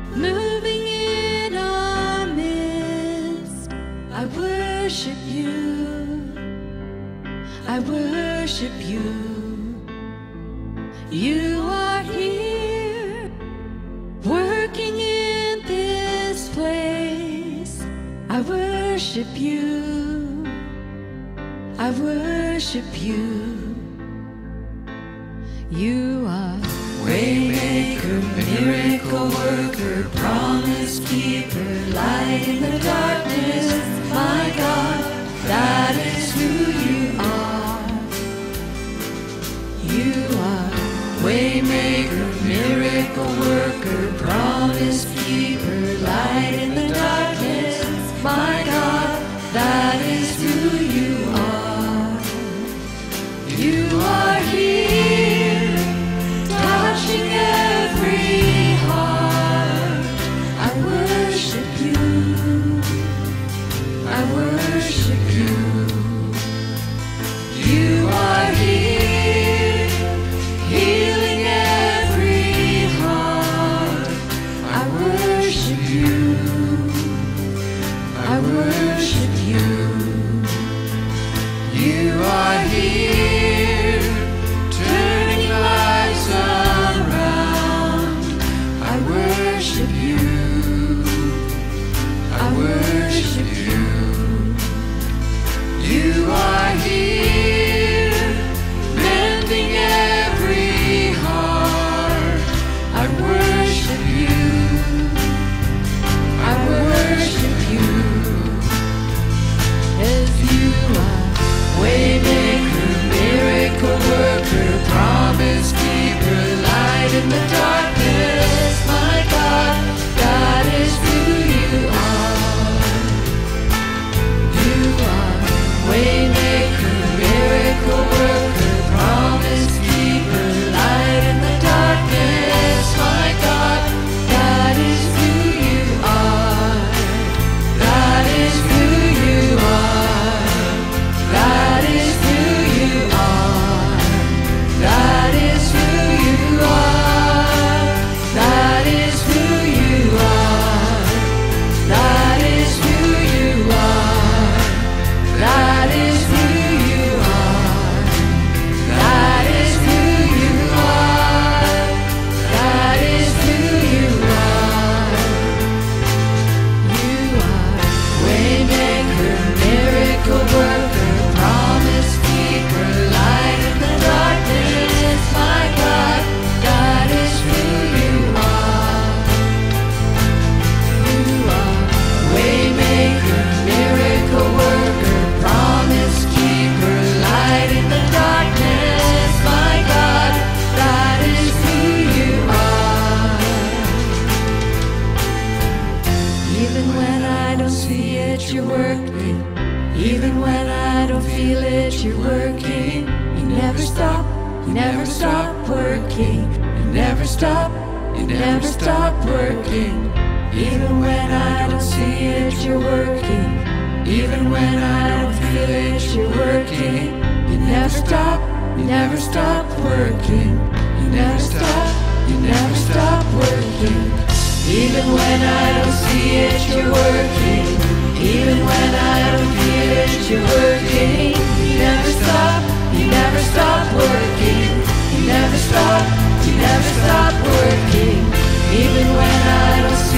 moving in our midst. I worship you, I worship you. You are here, working in this place. I worship you, I worship you. You are Waymaker, miracle worker, promise keeper, light in the darkness. My God, that is who you are. You are Waymaker, miracle worker, promise keeper, light in the darkness. My God, that is who you are. You are here, touching every heart. I worship you, I worship you. You are here, healing every heart. I worship you, I worship you. You are here, turning lives around. I worship you, I worship you. You are here, mending every heart. I worship you, I worship you. As you are Waymaker, miracle worker, promise keeper, light in the darkness. My God, that is who you are. You are Waymaker, miracle worker, promise keeper, light in the darkness. My God, that is who you are. That is who you are. That is who you are. That is who you are. That is who you are. That is who you are. That is who you are. That is who you are. That is who you are. You are Waymaker, miracle worker, promise keeper, light in the darkness. My God, that is who you are. You are Waymaker, miracle worker, promise keeper, light in the darkness. My God, that is who you are. Even when I don't see it, you're working. Even when I don't feel it, you're working. You never stop, you never stop working. You never stop, you never stop working. Even when I don't see it, you're working. Even when I don't feel it, you're working. You never stop, you never stop working. You never stop, you never stop working. Even when I don't see it, you're working. Even when I don't feel it, you're working. You never stop, you never stop working. You never stop, you never stop working. Even when I don't